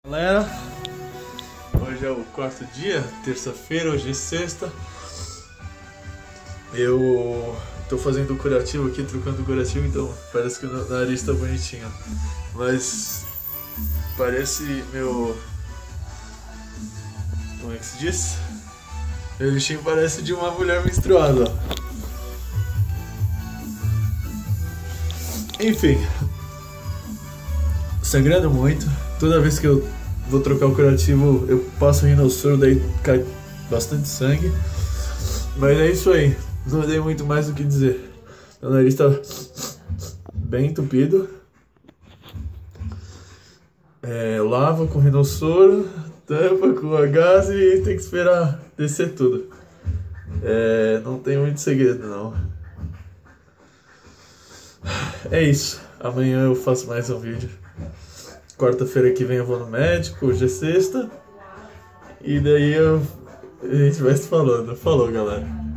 Galera, hoje é o quarto dia, terça-feira, hoje é sexta. Eu tô fazendo o curativo aqui, trocando o curativo, então parece que o nariz tá bonitinho. Mas parece meu... Como é que se diz? Meu lixinho parece de uma mulher menstruada, ó. Enfim, sangrando muito. Toda vez que eu vou trocar o curativo, eu passo rinossoro, daí cai bastante sangue. Mas é isso aí, não dei muito mais o que dizer. Meu nariz tá bem entupido. Lava com rinossoro, tampa com a gás e tem que esperar descer tudo. Não tem muito segredo não. É isso, amanhã eu faço mais um vídeo. Quarta-feira que vem eu vou no médico, hoje é sexta. E daí a gente vai se falando. Falou, galera.